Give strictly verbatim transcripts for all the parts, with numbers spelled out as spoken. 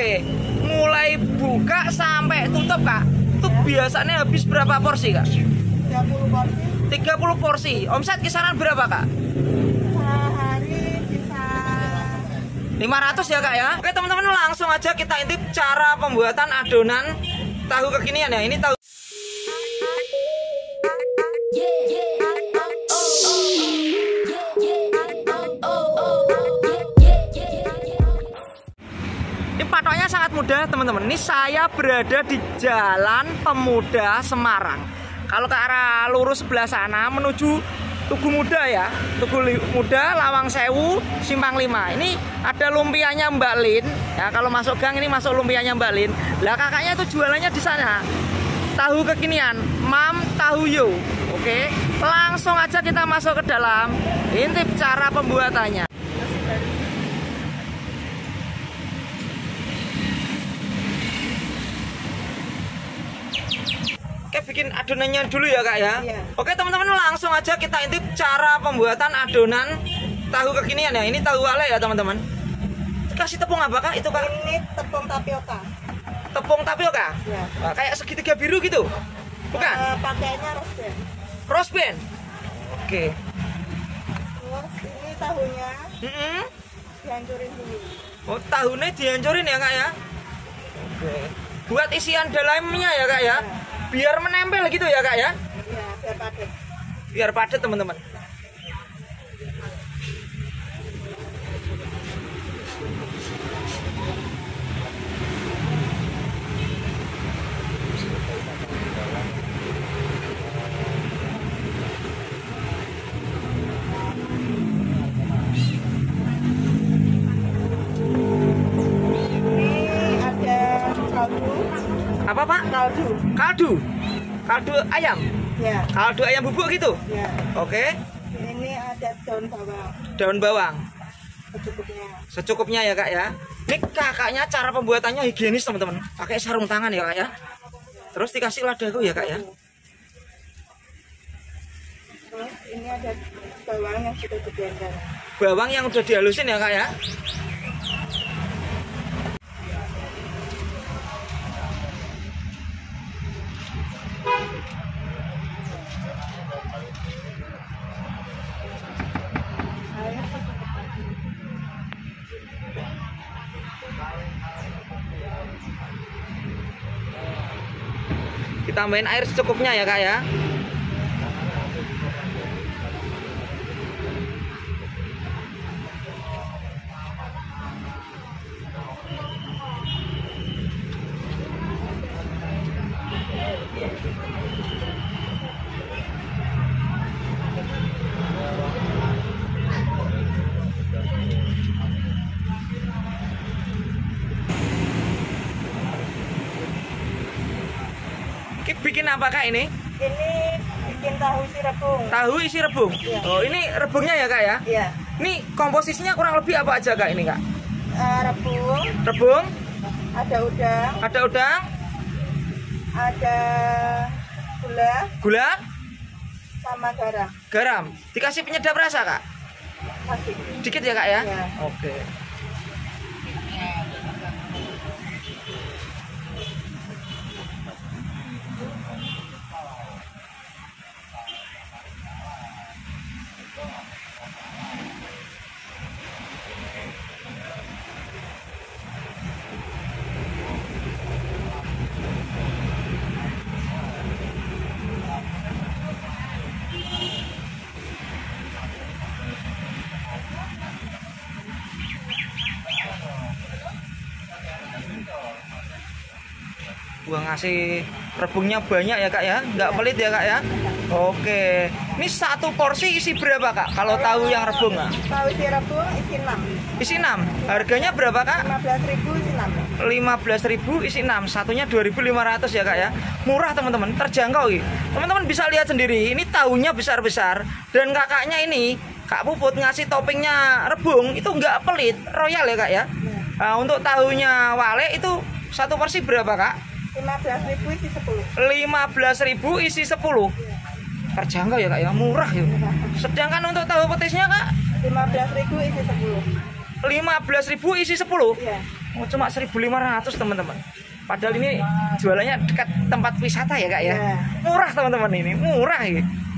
Oke, mulai buka sampai tutup kak, itu ya. Biasanya habis berapa porsi kak? tiga puluh porsi. tiga puluh porsi. Omset kisaran berapa kak? Sehari bisa lima ratus ya kak ya. Oke teman-teman, langsung aja kita intip cara pembuatan adonan tahu kekinian ya. Ini tahu. Ini patoknya sangat mudah teman-teman. Ini saya berada di Jalan Pemuda Semarang. Kalau ke arah lurus sebelah sana menuju Tugu Muda ya, Tugu Muda, Lawang Sewu, Simpang lima. Ini ada lumpianya Mbak Lin. Ya, kalau masuk gang ini masuk lumpianya Mbak Lin. Lah kakaknya itu jualannya di sana. Tahu kekinian, Mam Tahu Yo. Oke, langsung aja kita masuk ke dalam. Intip cara pembuatannya. Oke, bikin adonannya dulu ya kak ya. Iya. Oke teman-teman, langsung aja kita intip cara pembuatan adonan tahu kekinian ya. Ini tahu wale ya teman-teman. Kasih tepung apa kak itu kak? Ini tepung tapioka. Tepung tapioka? Ya. Nah, kayak segitiga biru gitu? Bukan? Uh, pakainya rose band. Rose band? Oke. Terus ini tahunya Mm-hmm. dihancurin dulu. Oh, tahunya dihancurin ya kak ya? Oke. Buat isian dalamnya ya kak ya? Ya. Biar menempel gitu ya kak ya? Iya, biar padat. Biar padat teman-teman. Ini ada kaldu. Apa pak? Kaldu. Kaldu? Kaldu ayam? Ya. Kaldu ayam bubuk gitu? Ya. Oke. Ini ada daun bawang. Daun bawang? Secukupnya. Secukupnya ya kak ya. Ini kakaknya cara pembuatannya higienis teman-teman. Pakai sarung tangan ya kak ya. Terus dikasih ladaku ya kak ya. Terus ini ada bawang yang sudah diblender. Bawang yang udah dihalusin ya kak ya. Ditambahin air secukupnya ya kak ya. Bikin apa kak ini? Ini bikin tahu isi rebung. Tahu isi rebung? Iya. Oh ini rebungnya ya kak ya? Iya. Ini komposisinya kurang lebih apa aja kak ini kak? Uh, rebung. Rebung? Ada udang. Ada udang? Ada gula. Gula? Sama garam. Garam. Dikasih penyedap rasa kak? Kasih. Dikit ya kak ya? Iya. Oke. Gua ngasih rebungnya banyak ya kak ya, nggak pelit ya kak ya. Oke, ini satu porsi isi berapa kak? Kalau tahu yang rebung kak? Tahu isi rebung isi enam. Isi enam. Harganya berapa kak? lima belas ribu isi enam. lima belas ribu isi enam. Satunya dua ribu lima ratus ya kak ya. Murah teman-teman, terjangkau. Teman-teman bisa lihat sendiri. Ini tahunya besar-besar dan kakaknya ini Kak Puput ngasih toppingnya rebung itu nggak pelit, royal ya kak ya. Nah, untuk tahunya wale itu satu porsi berapa kak? lima belas ribu isi sepuluh. lima belas ribu isi sepuluh. Terjangkau ya kak ya, murah ya. Sedangkan untuk tahu petisnya kak? lima belas ribu isi sepuluh. lima belas ribu isi sepuluh. Iya. Oh, cuma seribu lima ratus teman-teman. Padahal ini jualannya dekat tempat wisata ya kak ya. Ya. Murah teman-teman, ini murah ya.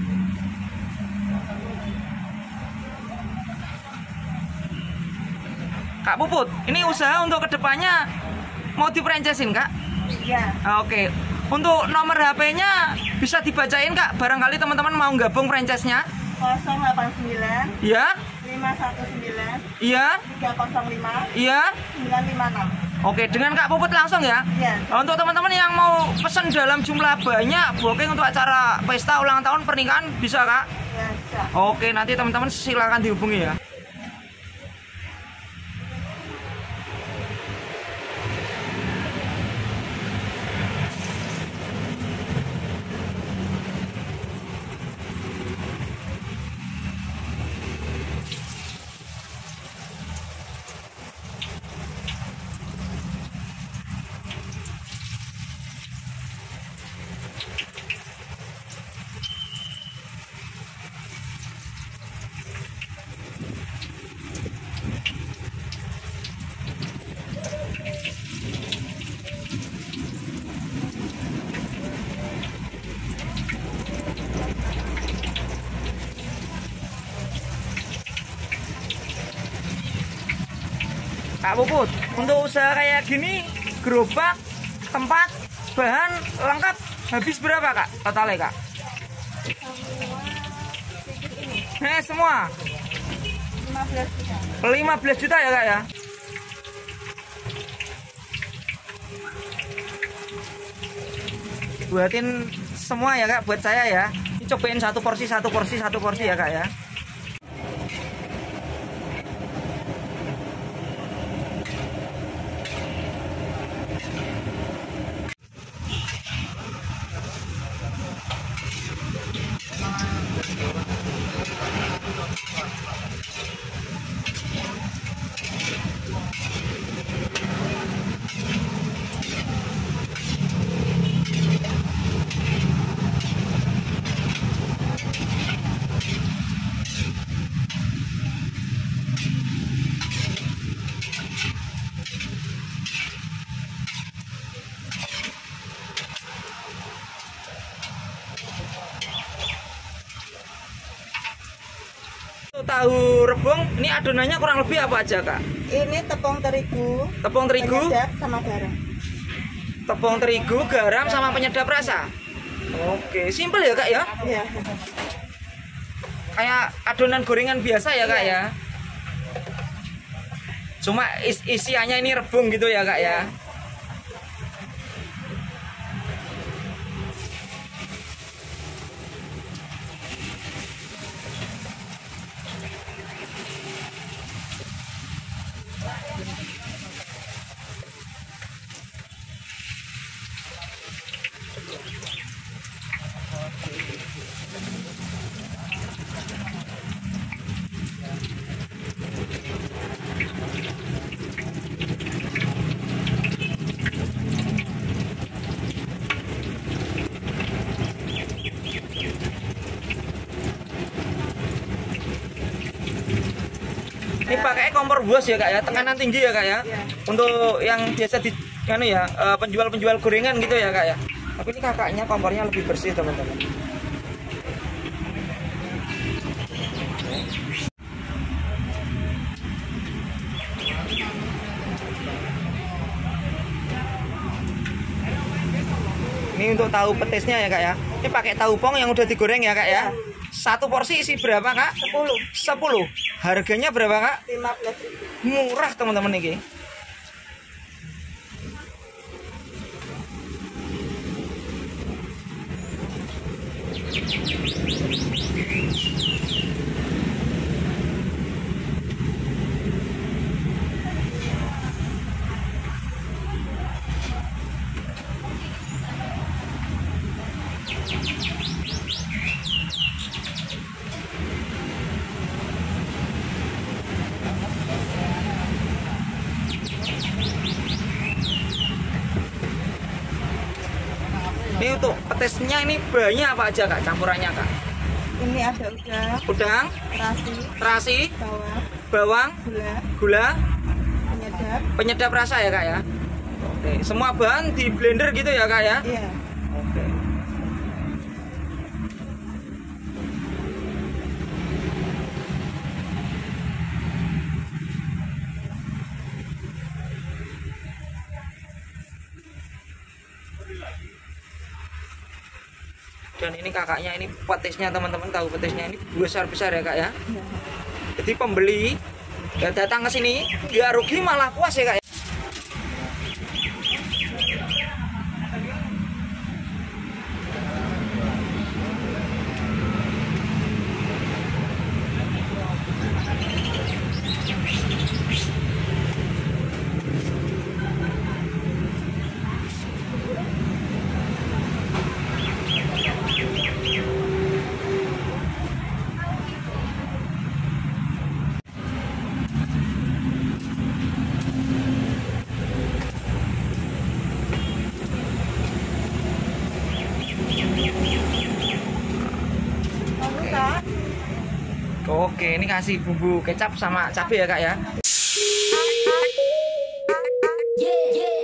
Kak Puput, ini usaha untuk kedepannya mau di-franchise-in kak? Iya. Oke, untuk nomor H P-nya bisa dibacain kak, barangkali teman-teman mau gabung franchise-nya. nol delapan sembilan Iya, lima satu sembilan iya, tiga nol lima iya. sembilan lima enam. Oke, dengan Kak Puput langsung ya. Iya. Untuk teman-teman yang mau pesan dalam jumlah banyak, booking untuk acara pesta ulang tahun pernikahan bisa kak? Ya, bisa. Oke, nanti teman-teman silakan dihubungi ya. Kak Puput, untuk usaha kayak gini, gerobak, tempat, bahan lengkap habis berapa kak totalnya kak? Eh semua lima belas juta. lima belas juta ya kak ya? Buatin semua ya kak buat saya ya. Ini cobain satu porsi, satu porsi, satu porsi ya kak ya. Tahu rebung, ini adonannya kurang lebih apa aja kak? Ini tepung terigu, Tepung terigu, penyedap sama garam. tepung terigu, garam sama penyedap rasa. Oke, simple ya kak ya? Iya. Kayak adonan gorengan biasa ya kak ya? Cuma is isiannya ini rebung gitu ya kak ya? Ini pakai kompor buas ya kak ya, tekanan tinggi ya kak ya. Iya. Untuk yang biasa di anu ya, eh, penjual-penjual gorengan gitu ya kak ya. Tapi ini kakaknya kompornya lebih bersih teman-teman. Ini untuk tahu petisnya ya kak ya. Ini pakai tahu pong yang udah digoreng ya kak ya. Satu porsi isi berapa kak? Sepuluh. Sepuluh. Harganya berapa kak? Lima belas ribu. Murah teman-teman ini. Ini untuk petisnya ini banyak apa aja kak campurannya kak? Ini ada udang, Udang, terasi, terasi, bawang, bawang, gula, gula, penyedap. Penyedap rasa ya kak ya. Oke, semua bahan di blender gitu ya kak ya. Iya. Oke. Dan ini kakaknya ini petisnya teman-teman, tahu petisnya ini besar-besar ya kak ya. Iya. Jadi pembeli ya datang ke sini dia rugi malah puas ya kak ya. Lalu kak, Oke, ini kasih bumbu kecap sama cabai ya kak ya. Yeah, yeah.